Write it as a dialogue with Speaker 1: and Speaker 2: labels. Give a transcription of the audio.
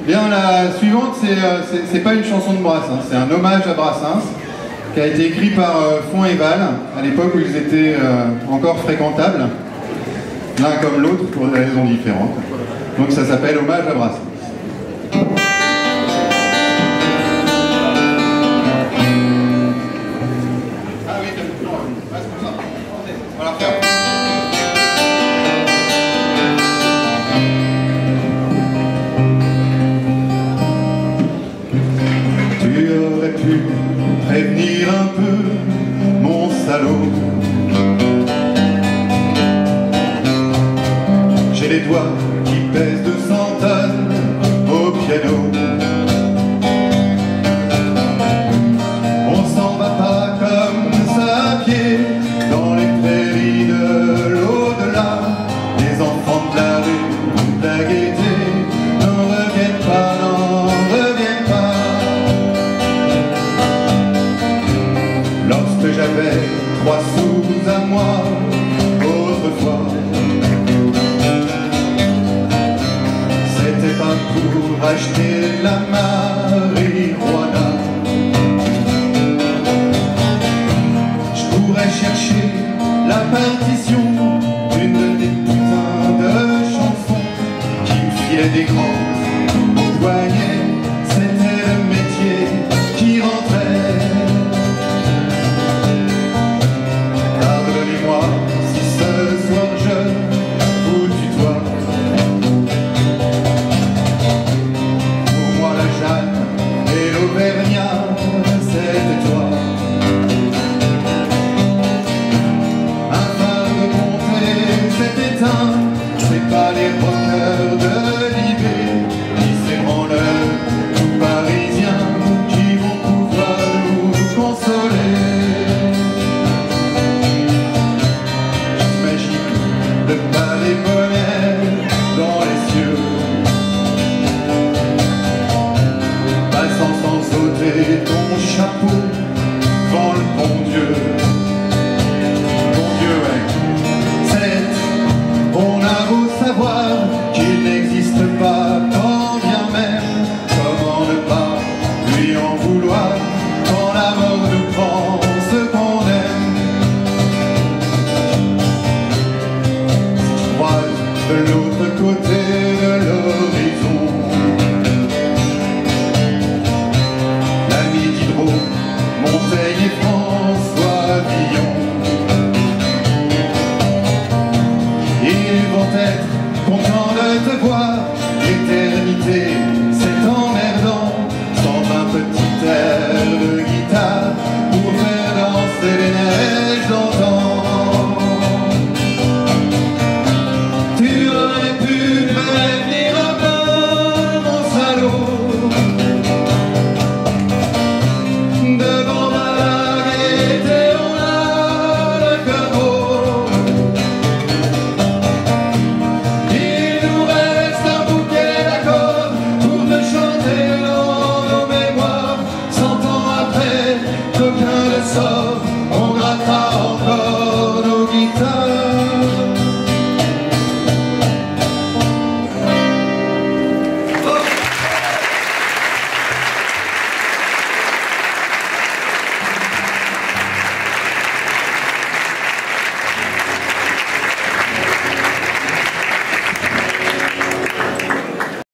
Speaker 1: Bien, la suivante, c'est pas une chanson de Brassens, c'est un hommage à Brassens qui a été écrit par Font et Val à l'époque où ils étaient encore fréquentables, l'un comme l'autre pour des raisons différentes. Donc ça s'appelle Hommage à Brassens. Ah oui, on va la refaire. Tu aurais pu prévenir un peu mon salaud. J'ai les doigts qui pèsent 200 tonnes au piano. On s'en va pas comme ça à pied dans les prairies de l'au-delà. Les enfants de la rue, de la gaieté n'en reviennent pas, n'en reviennent pas. Lorsque j'avais 3 sous à moi, autrefois, c'était pas pour acheter la marijuana. Je pourrais chercher la partition d'une de tes putains de chansons qui me filait des grands